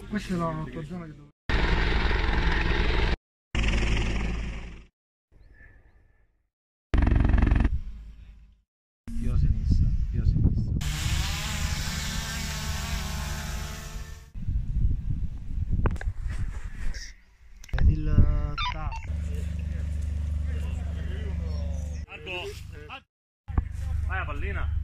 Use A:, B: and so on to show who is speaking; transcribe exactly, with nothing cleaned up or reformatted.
A: Questa è la tua zona che dove...
B: Più a sinistra, più a sinistra. Il tasto.
C: Arco! Vai a pallina!